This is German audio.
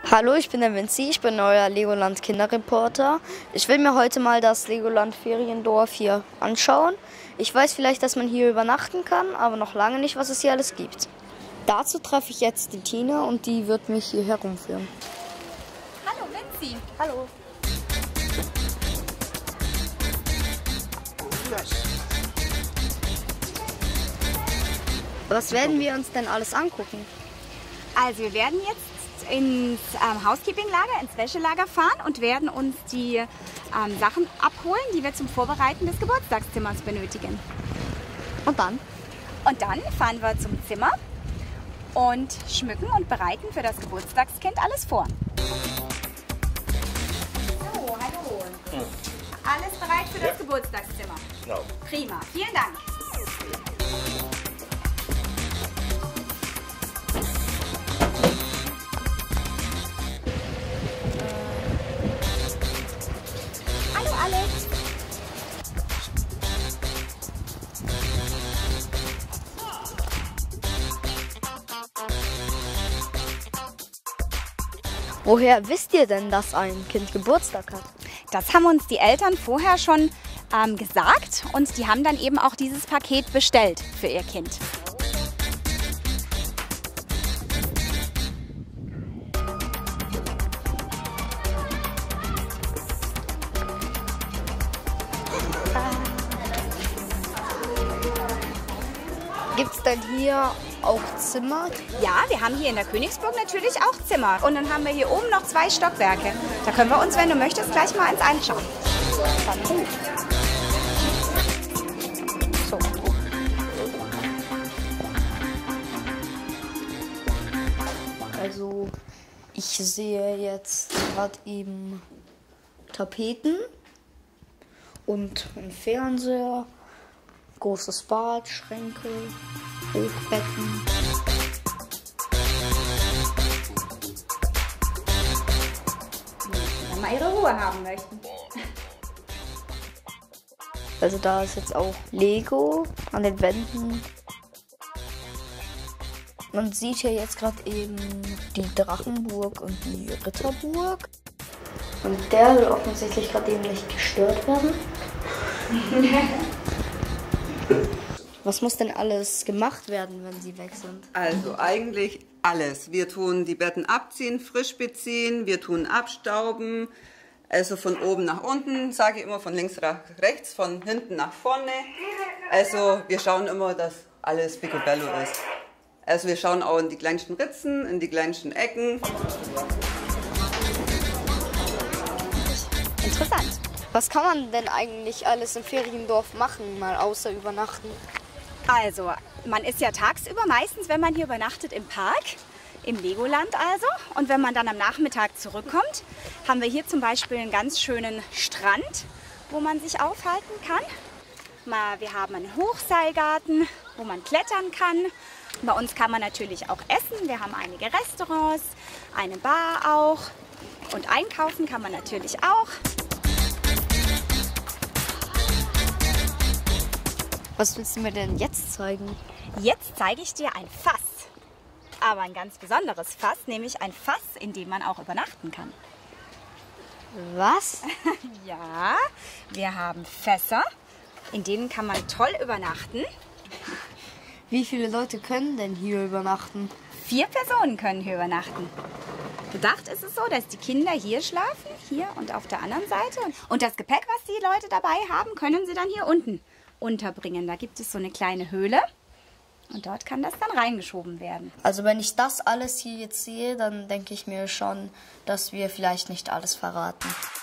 Hallo, ich bin der Vinci, ich bin euer Legoland Kinderreporter. Ich will mir heute mal das Legoland Feriendorf hier anschauen. Ich weiß vielleicht, dass man hier übernachten kann, aber noch lange nicht, was es hier alles gibt. Dazu treffe ich jetzt die Tina und die wird mich hier herumführen. Hallo Vinci. Hallo. Was werden wir uns denn alles angucken? Also wir werden jetzt ins Housekeeping-Lager, ins Wäschelager fahren und werden uns die Sachen abholen, die wir zum Vorbereiten des Geburtstagszimmers benötigen. Und dann? Und dann fahren wir zum Zimmer und schmücken und bereiten für das Geburtstagskind alles vor. So, hallo. Alles bereit für das Geburtstagszimmer? Genau. Prima, vielen Dank. Hallo Alex. Woher wisst ihr denn, dass ein Kind Geburtstag hat? Das haben uns die Eltern vorher schon gesagt und die haben dann eben auch dieses Paket bestellt für ihr Kind. Gibt es denn hier auch Zimmer? Ja, wir haben hier in der Königsburg natürlich auch Zimmer. Und dann haben wir hier oben noch 2 Stockwerke. Da können wir uns, wenn du möchtest, gleich mal eins anschauen. Dann gut. So. Also, ich sehe jetzt gerade eben Tapeten und einen Fernseher, großes Bad, Schränke, Hochbetten. Wenn wir ihre Ruhe haben möchten. Also da ist jetzt auch Lego an den Wänden. Man sieht hier jetzt gerade eben die Drachenburg und die Ritterburg. Und der will offensichtlich gerade eben nicht gestört werden. Was muss denn alles gemacht werden, wenn sie weg sind? Also eigentlich alles. Wir tun die Betten abziehen, frisch beziehen, wir tun abstauben. Also von oben nach unten, sage ich immer, von links nach rechts, von hinten nach vorne. Also wir schauen immer, dass alles picobello ist. Also wir schauen auch in die kleinsten Ritzen, in die kleinsten Ecken. Interessant. Was kann man denn eigentlich alles im Feriendorf machen, mal außer übernachten? Also, man ist ja tagsüber meistens, wenn man hier übernachtet, im Park, im Legoland also. Und wenn man dann am Nachmittag zurückkommt, haben wir hier zum Beispiel einen ganz schönen Strand, wo man sich aufhalten kann. Wir haben einen Hochseilgarten, wo man klettern kann. Bei uns kann man natürlich auch essen. Wir haben einige Restaurants, eine Bar auch. Und einkaufen kann man natürlich auch. Was willst du mir denn jetzt zeigen? Jetzt zeige ich dir ein Fass. Aber ein ganz besonderes Fass, nämlich ein Fass, in dem man auch übernachten kann. Was? Ja, wir haben Fässer, in denen kann man toll übernachten. Wie viele Leute können denn hier übernachten? 4 Personen können hier übernachten. Gedacht ist es so, dass die Kinder hier schlafen, hier und auf der anderen Seite. Und das Gepäck, was die Leute dabei haben, können sie dann hier unten unterbringen. Da gibt es so eine kleine Höhle und dort kann das dann reingeschoben werden. Also wenn ich das alles hier jetzt sehe, dann denke ich mir schon, dass wir vielleicht nicht alles verraten.